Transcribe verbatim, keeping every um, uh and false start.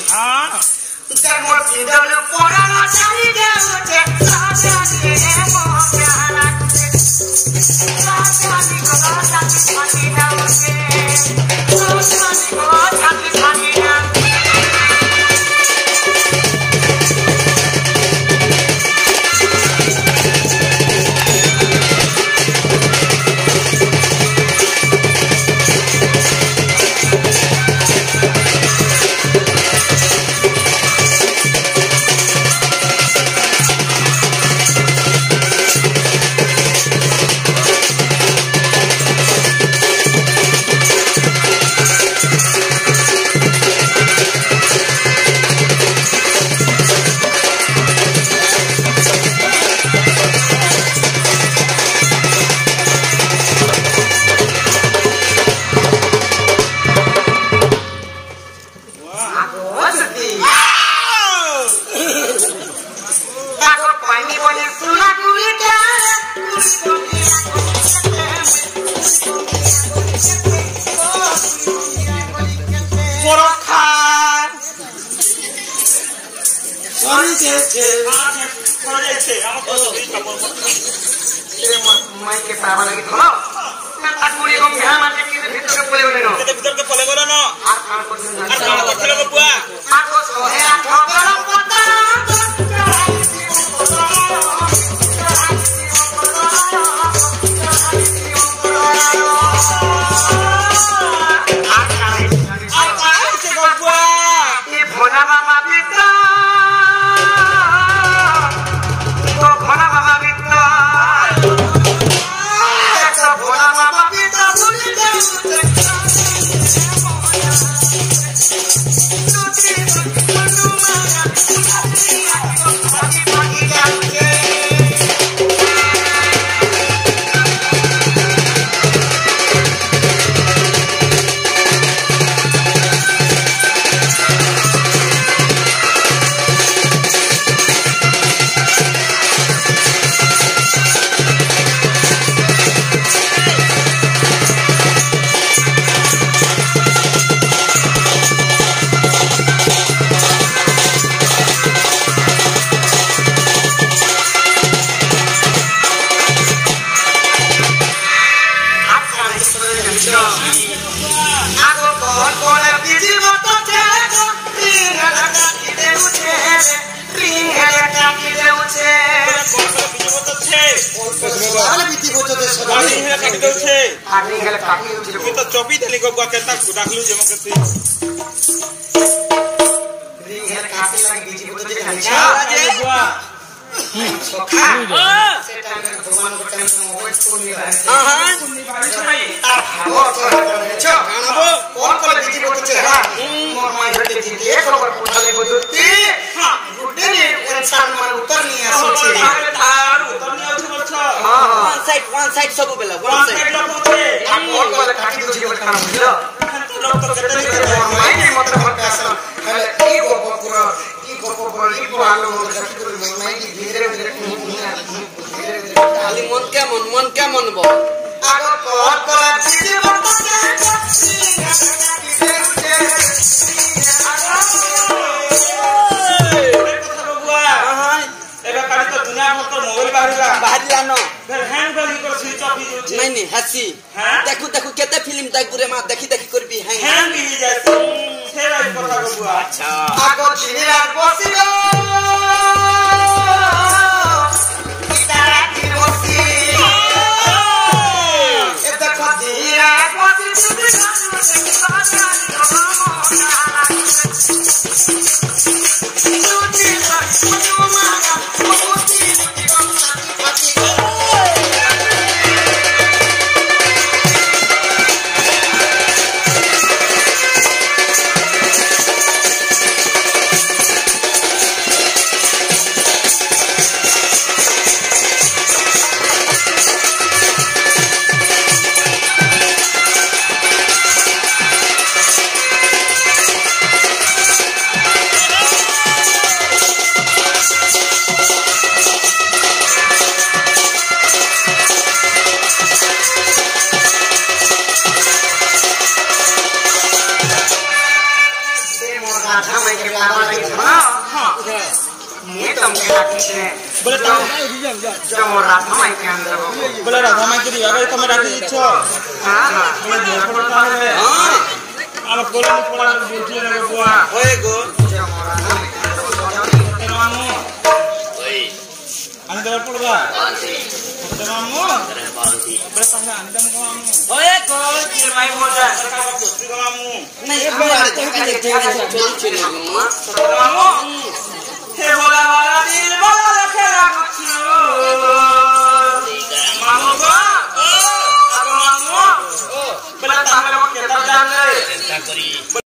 हां कर्म पिंडल पराण चाली देउचे साजानी मो प्यारा साजानी को साथी साथी नाउचे साजानी को साथी साथी ना माइक के पावा लगी थलो ना ताकुरी को घा माटे के भीतर के पले गले न के भीतर के पले गले न आ कान को आ कान को खेले बुआ आ को सोहे आ ठोकर पता आ कान से बुआ ये भोला बाबा पिता तो भोला बाबा पिता भोला बाबा पिता बोले चौबी दिली को केता डाकलु जे मकती री हेर काटी लागी बीजी को जे खाइछा जे बुआ सोखा सेटा में भगवान को टाइम मोबाइल फोन नहीं रहा हां हां सुननी बाड़ी छई आ हो छ खानाबो कौन को बीजी को जे हा मोर माई हटे जी एक नंबर पुछले को जुती हां गुडे ने इंसान मन उतर नहीं आसो छे धार उतर नहीं आछो बछ हां वन साइड वन साइड सब बेला वन साइड लपछे आ कौन को काटी दो जी को खाना बुझलो डॉक्टर केते माई नहीं मतलब मत आसन हले ई गो पूरा ई गो पूरा ई पूरा लो जति कर माई की धीरे धीरे खाली मन के मन मन के मन बो आगो कौन को चीज बता के नहीं नहीं हसी देखु देखु केते फिल्म देख पूरे मा देखी देखी करबी हैंग हैंग भी जाय फेर आई कथा को बुआ अच्छा आगो छिरा बसिलो इतारा की बसी ए देखो धीरा बसी सुबह राधा माई के लावा लगी था हां मैं तुमके रखने बोले तो जो राधा माई के अंदर बोले राधा माई के दिया तुम रखी इच्छो हां हां बोले दिया पड़ता है हां अब बोले पड़ा बेटी रे बुआ होए गो जो राधा माई के मामू ओए अंदर पड़वा बांधी मामू अरे बांधी बोले संग अंदर मामू ओए गो चिर माई बोला का पुत्री मामू नहीं ये बोला तो के चले चले मामू